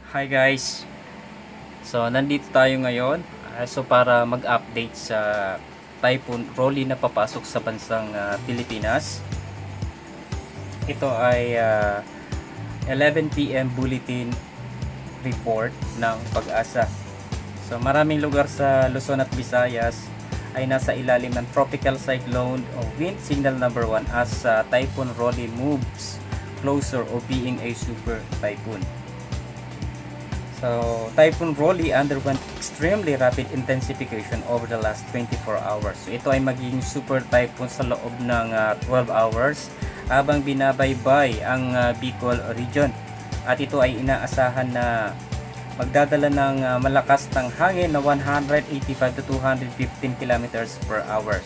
Hi guys. So nandito tayo ngayon para mag-update sa Typhoon Rolly na papasok sa bansang Pilipinas. Ito ay 11 PM bulletin report ng Pag-asa. So maraming lugar sa Luzon at Visayas ay nasa ilalim ng tropical cyclone o wind signal number 1 as Typhoon Rolly moves closer or being a super typhoon. So, Typhoon Rolly underwent extremely rapid intensification over the last 24 hours. So, ito ay magiging super typhoon sa loob ng 12 hours habang binabaybay ang Bicol region. At ito ay inaasahan na magdadala ng malakas ng hangin na 185 to 215 kilometers per hour.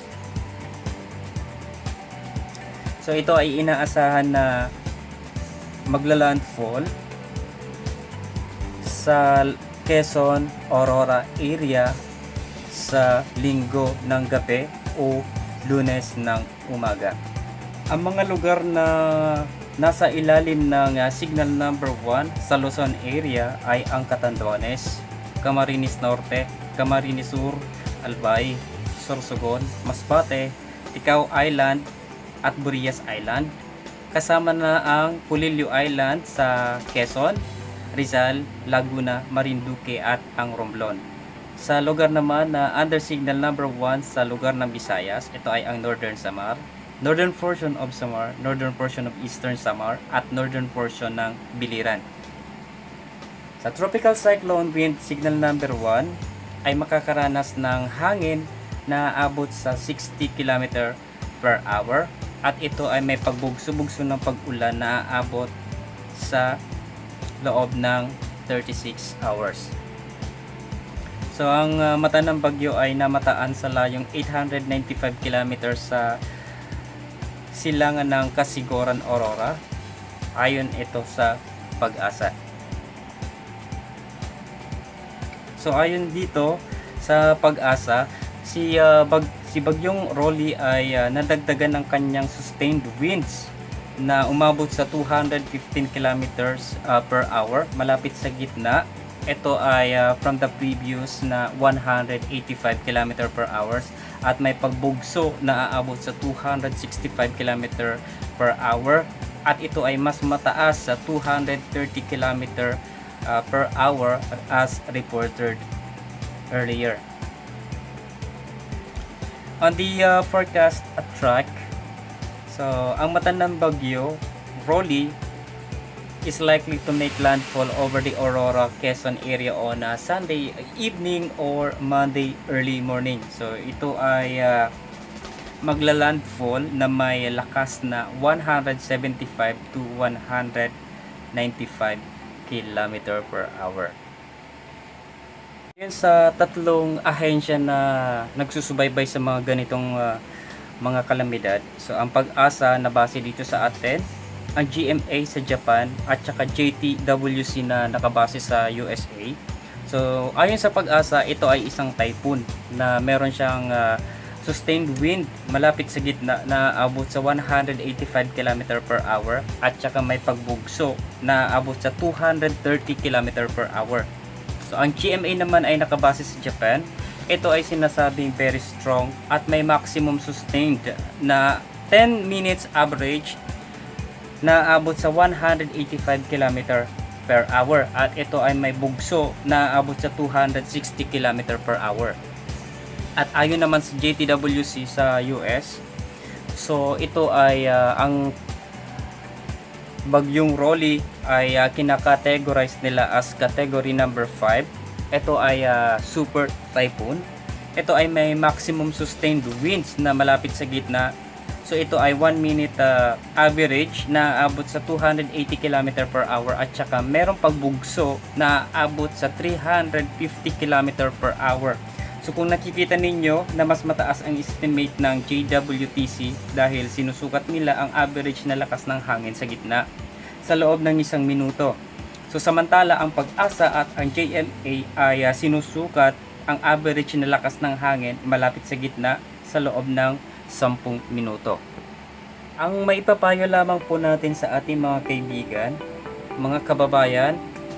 So, ito ay inaasahan na magla-landfall sa Quezon, Aurora area sa Linggo ng gabi o Lunes ng umaga. Ang mga lugar na nasa ilalim ng signal number 1 sa Luzon area ay ang Catanduanes, Camarines Norte, Camarines Sur, Albay, Sorsogon, Masbate, Ticao Island at Burias Island. Kasama na ang Pulilio Island sa Quezon, Rizal, Laguna, Marinduque at ang Romblon. Sa lugar naman na under signal number 1 sa lugar ng Visayas, ito ay ang Northern Samar, northern portion of Samar, northern portion of Eastern Samar at northern portion ng Biliran. Sa tropical cyclone wind signal number 1 ay makakaranas ng hangin na aabot sa 60 km per hour at ito ay may pagbugso-bugso ng pag-ulan na aabot sa loob ng 36 hours. So ang mata ng bagyo ay namataan sa layong 895 km sa silangan ng Kasiguran, Aurora. Ayon ito sa Pag-asa. So ayon dito sa Pag-asa, si Bagyong Rolly ay nadagdagan ng kanyang sustained winds na umabot sa 215 kilometers per hour malapit sa gitna. Ito ay from the previous na 185 km per hour at may pagbugso na aabot sa 265 km per hour at ito ay mas mataas sa 230 km per hour as reported earlier. On the forecast track, so, ang mata ng bagyo, Rolly, is likely to make landfall over the Aurora, Quezon area on Sunday evening or Monday early morning. So, ito ay magla-landfall na may lakas na 175 to 195 km per hour. Yun sa tatlong ahensya na nagsusubaybay sa mga ganitong mga kalamidad. So ang Pag-asa na base dito sa atin, ang GMA sa Japan at saka JTWC na nakabase sa USA. So ayon sa Pag-asa, ito ay isang typhoon na meron siyang sustained wind malapit sa gitna na abot sa 185 km per hour at saka may pagbugso na abot sa 230 km per hour. So ang GMA naman ay nakabase sa Japan. Ito ay sinasabing very strong at may maximum sustained na 10 minutes average na abot sa 185 km per hour at ito ay may bugso na abot sa 260 km per hour. At ayon naman sa JTWC sa US, so ito ay ang Bagyong Rolly ay kinakategorize nila as category number 5. Ito ay super typhoon. Ito ay may maximum sustained winds na malapit sa gitna. So ito ay 1 minute average na abot sa 280 km per hour at saka merong pagbugso na abot sa 350 km per hour. So kung nakikita ninyo na mas mataas ang estimate ng JWTC dahil sinusukat nila ang average na lakas ng hangin sa gitna sa loob ng 1 minuto. So samantala ang Pag-asa at ang JMA ay sinusukat ang average na lakas ng hangin malapit sa gitna sa loob ng 10 minuto. Ang maipapayo lamang po natin sa ating mga kaibigan, mga kababayan,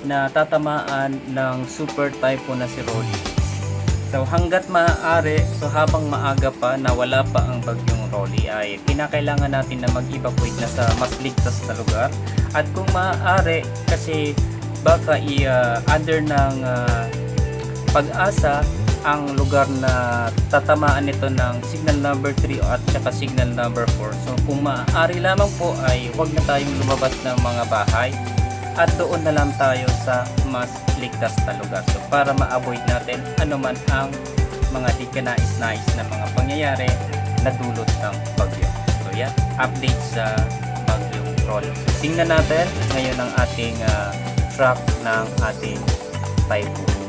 na tatamaan ng super typhoon na si Rolly. So hanggat maaari, so habang maaga pa na wala pa ang bagyong Rolly, ay kinakailangan natin na mag-evacuate na sa mas ligtas na lugar. At kung maaari, kasi baka under ng Pag-asa ang lugar na tatamaan nito ng signal number 3 at saka signal number 4. So kung maaari lamang po ay huwag na tayong lumabas ng mga bahay at doon na lang tayo sa mas ligtas na lugar. So para ma-avoid natin anuman ang mga di kanais-nais na mga pangyayari na dulot ng bagyo. So yan, update sa bagyong Rolly. So tingnan natin ngayon ang ating track ng ating typhoon.